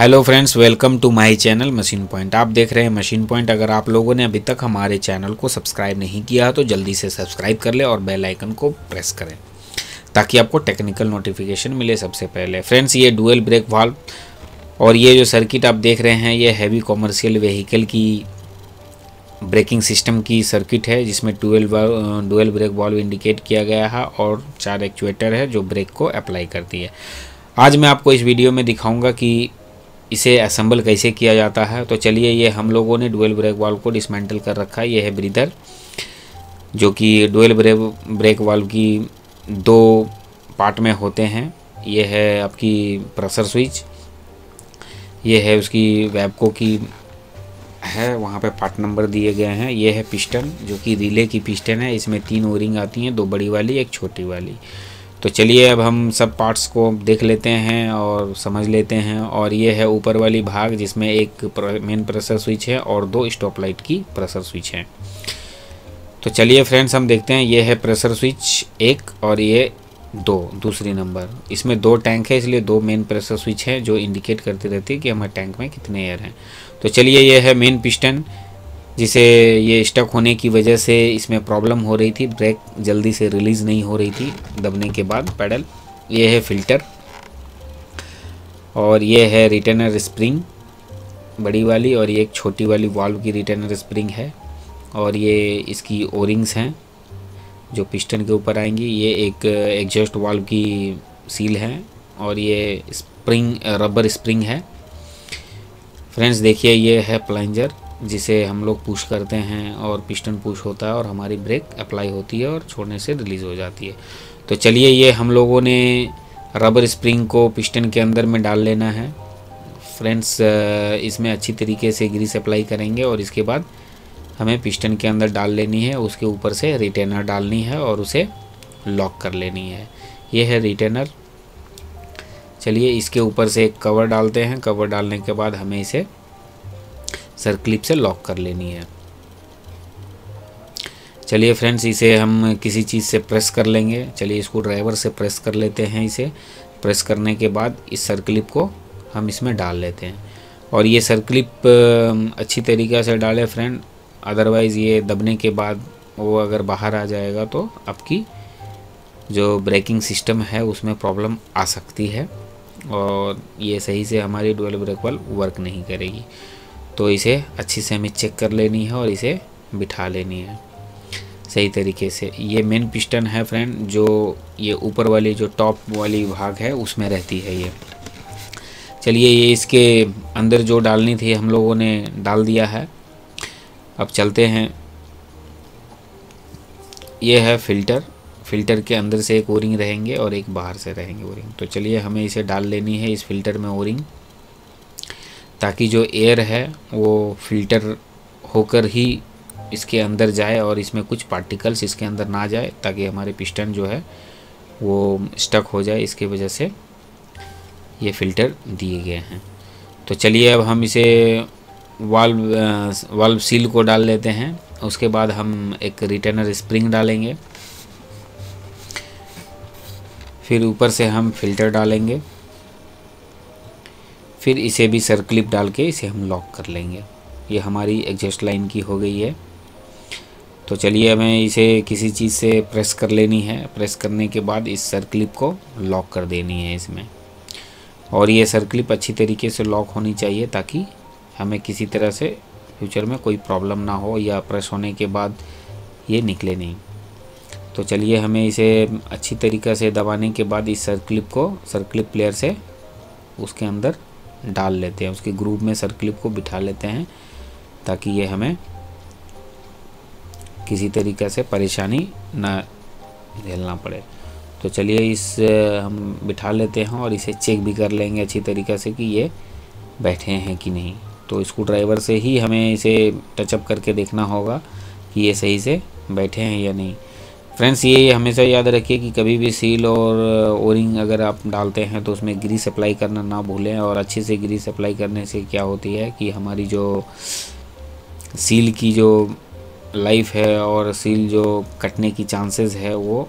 Hello friends, welcome to my channel machine point. आप देख रहे हैं मशीन पॉइंट। अगर आप लोगों ने अभी तक हमारे चैनल को सब्सक्राइब नहीं किया है तो जल्दी से सब्सक्राइब कर ले और बेल आइकन को प्रेस करें ताकि आपको टेक्निकल नोटिफिकेशन मिले सबसे पहले। फ्रेंड्स, ये डुअल ब्रेक वाल्व और ये जो सर्किट आप देख रहे हैं ये हैवी कॉमर्शियल व्हीकल की ब्रेकिंग सिस्टम की सर्किट है, जिसमें डुअल ब्रेक वाल्व इंडिकेट किया गया है और 4 एक्चुएटर है जो ब्रेक को अप्लाई करती है। आज मैं आपको इस वीडियो में दिखाऊंगा कि इसे असेंबल कैसे किया जाता है। तो चलिए, ये हम लोगों ने डुअल ब्रेक वाल्व को डिसमेंटल कर रखा है। ये है ब्रीदर, जो कि डुअल ब्रेक वाल्व की 2 पार्ट में होते हैं। ये है आपकी प्रेशर स्विच, ये है उसकी वेबको की है, वहाँ पे पार्ट नंबर दिए गए हैं। ये है पिस्टन, जो कि रिले की पिस्टन है। इसमें 3 ओरिंग आती हैं, 2 बड़ी वाली 1 छोटी वाली। तो चलिए अब हम सब पार्ट्स को देख लेते हैं और समझ लेते हैं। और ये है ऊपर वाली भाग, जिसमें एक मेन प्रेशर स्विच है और 2 स्टॉप लाइट की प्रेशर स्विच हैं। तो चलिए फ्रेंड्स, हम देखते हैं। ये है प्रेशर स्विच 1 और ये 2 दूसरी नंबर। इसमें 2 टैंक है, इसलिए 2 मेन प्रेशर स्विच है जो इंडिकेट करती रहती है कि हमारे टैंक में कितने एयर हैं। तो चलिए, ये है मेन पिस्टन, जिसे ये स्टक होने की वजह से इसमें प्रॉब्लम हो रही थी, ब्रेक जल्दी से रिलीज़ नहीं हो रही थी दबने के बाद पैडल। ये है फिल्टर और ये है रिटेनर स्प्रिंग बड़ी वाली, और ये एक छोटी वाली वाल्व की रिटेनर स्प्रिंग है। और ये इसकी ओरिंग्स हैं जो पिस्टन के ऊपर आएंगी। ये एक एग्जॉस्ट वाल्व की सील है और ये स्प्रिंग रबर स्प्रिंग है। फ्रेंड्स देखिए, ये है प्लंजर, जिसे हम लोग पुश करते हैं और पिस्टन पुश होता है और हमारी ब्रेक अप्लाई होती है और छोड़ने से रिलीज़ हो जाती है। तो चलिए, ये हम लोगों ने रबर स्प्रिंग को पिस्टन के अंदर में डाल लेना है। फ्रेंड्स, इसमें अच्छी तरीके से ग्रीस अप्लाई करेंगे और इसके बाद हमें पिस्टन के अंदर डाल लेनी है। उसके ऊपर से रिटेनर डालनी है और उसे लॉक कर लेनी है। ये है रिटेनर। चलिए, इसके ऊपर से एक कवर डालते हैं। कवर डालने के बाद हमें इसे सर क्लिप से लॉक कर लेनी है। चलिए फ्रेंड्स, इसे हम किसी चीज़ से प्रेस कर लेंगे। चलिए, स्क्रू ड्राइवर से प्रेस कर लेते हैं। इसे प्रेस करने के बाद इस सर क्लिप को हम इसमें डाल लेते हैं। और ये सर क्लिप अच्छी तरीक़े से डालें फ्रेंड, अदरवाइज़ ये दबने के बाद वो अगर बाहर आ जाएगा तो आपकी जो ब्रेकिंग सिस्टम है उसमें प्रॉब्लम आ सकती है और ये सही से हमारी डुअल ब्रेक वाल्व वर्क नहीं करेगी। तो इसे अच्छी से हमें चेक कर लेनी है और इसे बिठा लेनी है सही तरीके से। ये मेन पिस्टन है फ्रेंड, जो ये ऊपर वाली जो टॉप वाली भाग है उसमें रहती है ये। चलिए, ये इसके अंदर जो डालनी थी हम लोगों ने डाल दिया है। अब चलते हैं। ये है फिल्टर। फिल्टर के अंदर से एक ओरिंग रहेंगे और एक बाहर से रहेंगे ओरिंग। तो चलिए, हमें इसे डाल लेनी है इस फिल्टर में ओरिंग, ताकि जो एयर है वो फिल्टर होकर ही इसके अंदर जाए और इसमें कुछ पार्टिकल्स इसके अंदर ना जाए, ताकि हमारे पिस्टन जो है वो स्टक हो जाए। इसकी वजह से ये फ़िल्टर दिए गए हैं। तो चलिए, अब हम इसे वाल्व सील को डाल लेते हैं। उसके बाद हम एक रिटेनर स्प्रिंग डालेंगे, फिर ऊपर से हम फिल्टर डालेंगे, फिर इसे भी सर क्लिप डाल के इसे हम लॉक कर लेंगे। ये हमारी एग्जॉस्ट लाइन की हो गई है। तो चलिए, हमें इसे किसी चीज़ से प्रेस कर लेनी है। प्रेस करने के बाद इस सर क्लिप को लॉक कर देनी है इसमें। और ये सर क्लिप अच्छी तरीके से लॉक होनी चाहिए ताकि हमें किसी तरह से फ्यूचर में कोई प्रॉब्लम ना हो या प्रेस होने के बाद ये निकले नहीं। तो चलिए, हमें इसे अच्छी तरीक़े से दबाने के बाद इस सर क्लिप प्लेयर से उसके अंदर डाल लेते हैं। उसके ग्रूव में सर क्लिप को बिठा लेते हैं ताकि ये हमें किसी तरीक़े से परेशानी ना झेलना पड़े। तो चलिए, हम बिठा लेते हैं और इसे चेक भी कर लेंगे अच्छी तरीक़े से कि ये बैठे हैं कि नहीं। तो स्क्रू ड्राइवर से ही हमें इसे टचअप करके देखना होगा कि ये सही से बैठे हैं या नहीं। फ्रेंड्स, ये हमेशा याद रखिए कि कभी भी सील और ओरिंग अगर आप डालते हैं तो उसमें ग्रीस अप्लाई करना ना भूलें। और अच्छे से ग्रीस अप्लाई करने से क्या होती है कि हमारी जो सील की जो लाइफ है और सील जो कटने की चांसेस है वो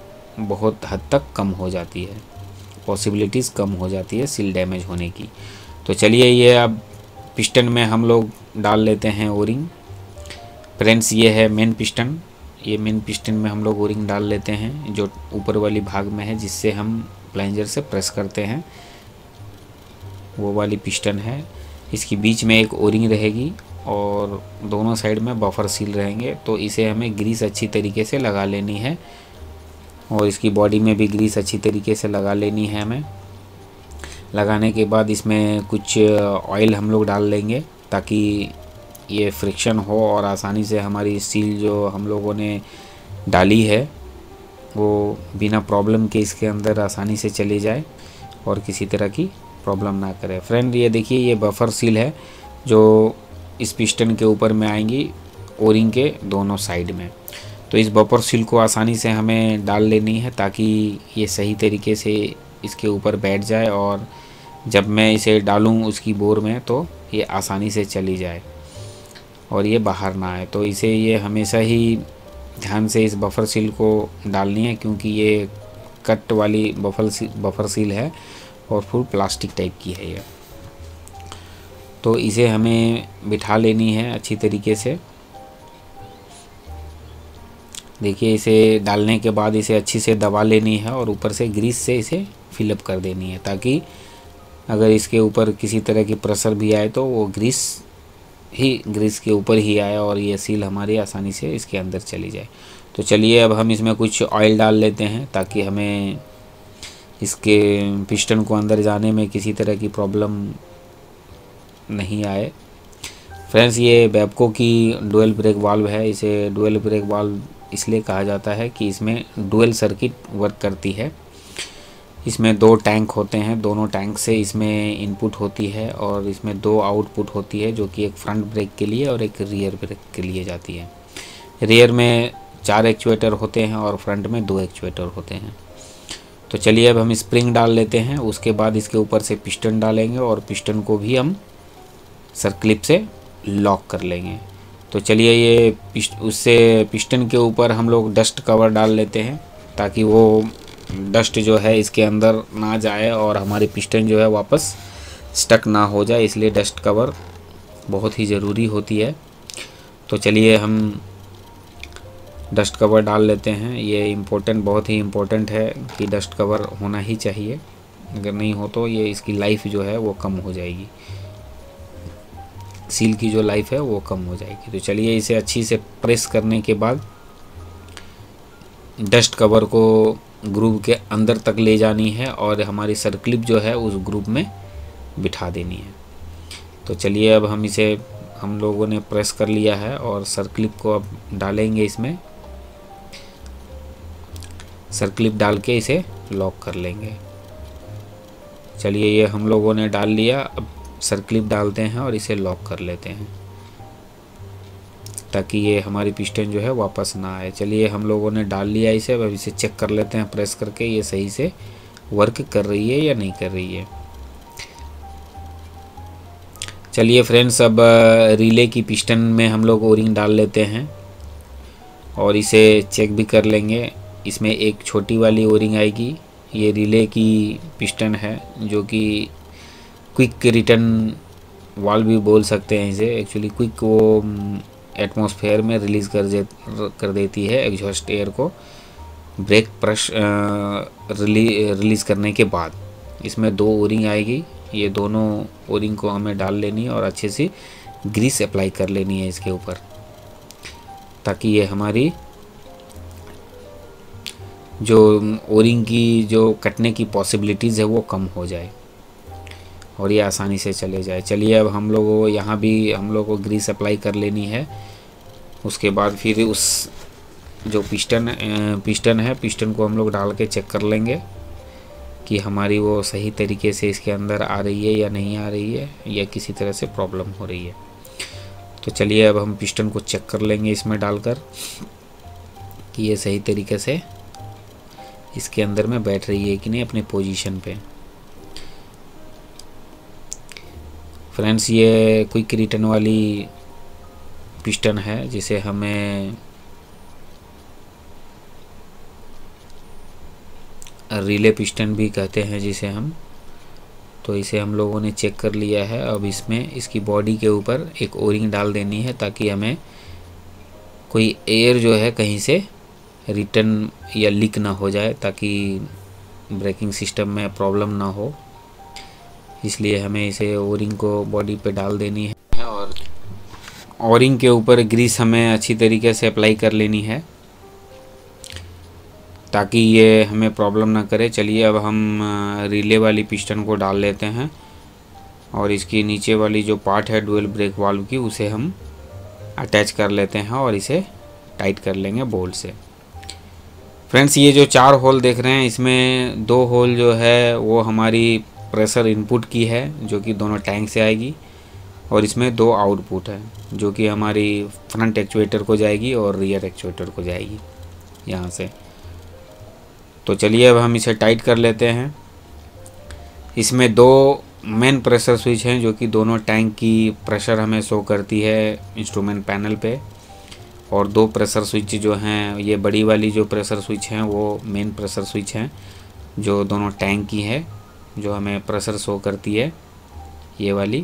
बहुत हद तक कम हो जाती है, पॉसिबिलिटीज़ कम हो जाती है सील डैमेज होने की। तो चलिए ये अब पिस्टन में हम लोग डाल लेते हैं ओरिंग। फ्रेंड्स ये है मेन पिस्टन, ये मेन पिस्टन में हम लोग ओरिंग डाल लेते हैं जो ऊपर वाली भाग में है, जिससे हम प्लंजर से प्रेस करते हैं, वो वाली पिस्टन है। इसकी बीच में एक ओरिंग रहेगी और दोनों साइड में बफर सील रहेंगे। तो इसे हमें ग्रीस अच्छी तरीके से लगा लेनी है और इसकी बॉडी में भी ग्रीस अच्छी तरीके से लगा लेनी है हमें। लगाने के बाद इसमें कुछ ऑयल हम लोग डाल लेंगे ताकि ये फ्रिक्शन हो और आसानी से हमारी सील जो हम लोगों ने डाली है वो बिना प्रॉब्लम के इसके अंदर आसानी से चली जाए और किसी तरह की प्रॉब्लम ना करे। फ्रेंड ये देखिए ये बफर सील है जो इस पिस्टन के ऊपर में आएंगी ओरिंग के दोनों साइड में। तो इस बफर सील को आसानी से हमें डाल लेनी है ताकि ये सही तरीके से इसके ऊपर बैठ जाए और जब मैं इसे डालूं उसकी बोर में तो ये आसानी से चली जाए और ये बाहर ना आए। तो इसे ये हमेशा ही ध्यान से इस बफर सील को डालनी है क्योंकि ये कट वाली बफर सील है और फुल प्लास्टिक टाइप की है ये। तो इसे हमें बिठा लेनी है अच्छी तरीके से। देखिए इसे डालने के बाद इसे अच्छी से दबा लेनी है और ऊपर से ग्रीस से इसे फिलअप कर देनी है ताकि अगर इसके ऊपर किसी तरह की प्रेशर भी आए तो वो ग्रीस के ऊपर ही आए और ये सील हमारी आसानी से इसके अंदर चली जाए। तो चलिए अब हम इसमें कुछ ऑयल डाल लेते हैं ताकि हमें इसके पिस्टन को अंदर जाने में किसी तरह की प्रॉब्लम नहीं आए। फ्रेंड्स ये वेबको की डुअल ब्रेक वाल्व है। इसे डुअल ब्रेक वाल्व इसलिए कहा जाता है कि इसमें डुअल सर्किट वर्क करती है। इसमें 2 टैंक होते हैं, दोनों टैंक से इसमें इनपुट होती है और इसमें 2 आउटपुट होती है जो कि एक फ्रंट ब्रेक के लिए और एक रियर ब्रेक के लिए जाती है। रियर में 4 एक्चुएटर होते हैं और फ्रंट में 2 एक्चुएटर होते हैं। तो चलिए अब हम स्प्रिंग डाल लेते हैं, उसके बाद इसके ऊपर से पिस्टन डालेंगे और पिस्टन को भी हम सर्क्लिप से लॉक कर लेंगे। तो चलिए ये उससे पिस्टन के ऊपर हम लोग डस्ट कवर डाल लेते हैं ताकि वो डस्ट जो है इसके अंदर ना जाए और हमारी पिस्टन जो है वापस स्टक ना हो जाए, इसलिए डस्ट कवर बहुत ही ज़रूरी होती है। तो चलिए हम डस्ट कवर डाल लेते हैं। ये बहुत ही इम्पोर्टेंट है कि डस्ट कवर होना ही चाहिए, अगर नहीं हो तो ये इसकी लाइफ जो है वो कम हो जाएगी, सील की जो लाइफ है वो कम हो जाएगी। तो चलिए इसे अच्छी से प्रेस करने के बाद डस्ट कवर को ग्रूव के अंदर तक ले जानी है और हमारी सर्क्लिप जो है उस ग्रूव में बिठा देनी है। तो चलिए अब हम लोगों ने प्रेस कर लिया है और सर्क्लिप को अब डालेंगे इसमें। सर्क्लिप डाल के इसे लॉक कर लेंगे। चलिए ये हम लोगों ने डाल लिया, अब सर्क्लिप डालते हैं और इसे लॉक कर लेते हैं ताकि ये हमारी पिस्टन जो है वापस ना आए। चलिए हम लोगों ने डाल लिया इसे, अब इसे चेक कर लेते हैं प्रेस करके ये सही से वर्क कर रही है या नहीं कर रही है। चलिए फ्रेंड्स अब रिले की पिस्टन में हम लोग ओरिंग डाल लेते हैं और इसे चेक भी कर लेंगे। इसमें एक छोटी वाली ओरिंग आएगी, ये रिले की पिस्टन है जो कि क्विक रिटर्न वाल्व भी बोल सकते हैं इसे। एक्चुअली क्विक वो एटमॉस्फेयर में रिलीज़ कर देती है एग्जॉस्ट एयर को ब्रेक प्रेस रिलीज़ करने के बाद। इसमें 2 ओरिंग आएगी, ये दोनों ओरिंग को हमें डाल लेनी है और अच्छे से ग्रीस अप्लाई कर लेनी है इसके ऊपर ताकि ये हमारी जो ओरिंग की जो कटने की पॉसिबिलिटीज़ है वो कम हो जाए और ये आसानी से चले जाए। चलिए अब हम लोगों यहाँ भी हम लोग को ग्रीस अप्लाई कर लेनी है। उसके बाद फिर उस जो पिस्टन है पिस्टन को हम लोग डाल के चेक कर लेंगे कि हमारी वो सही तरीके से इसके अंदर आ रही है या नहीं आ रही है या किसी तरह से प्रॉब्लम हो रही है। तो चलिए अब हम पिस्टन को चेक कर लेंगे इसमें डालकर कि ये सही तरीके से इसके अंदर में बैठ रही है कि नहीं अपने पोजीशन पे। फ्रेंड्स ये क्विक रिटर्न वाली पिस्टन है जिसे हमें रिले पिस्टन भी कहते हैं जिसे हम। तो इसे हम लोगों ने चेक कर लिया है। अब इसमें इसकी बॉडी के ऊपर एक ओरिंग डाल देनी है ताकि हमें कोई एयर जो है कहीं से रिटर्न या लीक ना हो जाए, ताकि ब्रेकिंग सिस्टम में प्रॉब्लम ना हो। इसलिए हमें इसे ओरिंग को बॉडी पे डाल देनी है और ओरिंग के ऊपर ग्रीस हमें अच्छी तरीके से अप्लाई कर लेनी है ताकि ये हमें प्रॉब्लम ना करे। चलिए अब हम रिले वाली पिस्टन को डाल लेते हैं और इसकी नीचे वाली जो पार्ट है डुअल ब्रेक वाल्व की, उसे हम अटैच कर लेते हैं और इसे टाइट कर लेंगे बोल्ट से। फ्रेंड्स, ये जो 4 होल देख रहे हैं, इसमें 2 होल जो है वो हमारी प्रेशर इनपुट की है जो कि दोनों टैंक से आएगी, और इसमें 2 आउटपुट है जो कि हमारी फ्रंट एक्चुएटर को जाएगी और रियर एक्चुएटर को जाएगी यहाँ से। तो चलिए अब हम इसे टाइट कर लेते हैं। इसमें 2 मेन प्रेशर स्विच हैं जो कि दोनों टैंक की प्रेशर हमें शो करती है इंस्ट्रूमेंट पैनल पे, और 2 प्रेशर स्विच जो हैं, ये बड़ी वाली जो प्रेशर स्विच हैं वो मेन प्रेशर स्विच हैं जो दोनों टैंक की है, जो हमें प्रेशर शो करती है ये वाली।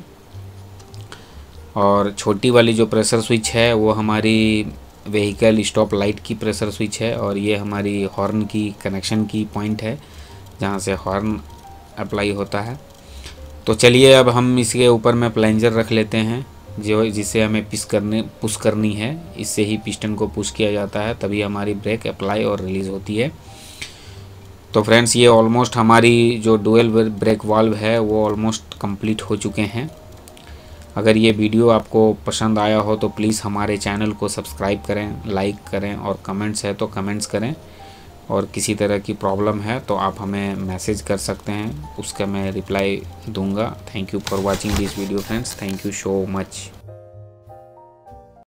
और छोटी वाली जो प्रेशर स्विच है वो हमारी व्हीकल स्टॉप लाइट की प्रेशर स्विच है, और ये हमारी हॉर्न की कनेक्शन की पॉइंट है जहाँ से हॉर्न अप्लाई होता है। तो चलिए अब हम इसके ऊपर में प्लेंजर रख लेते हैं जिसे हमें पुश करनी है। इससे ही पिस्टन को पुश किया जाता है, तभी हमारी ब्रेक अप्लाई और रिलीज़ होती है। तो फ्रेंड्स, ये ऑलमोस्ट हमारी जो डुअल ब्रेक वाल्व है वो ऑलमोस्ट कंप्लीट हो चुके हैं। अगर ये वीडियो आपको पसंद आया हो तो प्लीज़ हमारे चैनल को सब्सक्राइब करें, लाइक करें, और कमेंट्स है तो कमेंट्स करें। और किसी तरह की प्रॉब्लम है तो आप हमें मैसेज कर सकते हैं, उसका मैं रिप्लाई दूंगा। Thank you for watching this video friends, thank you so much.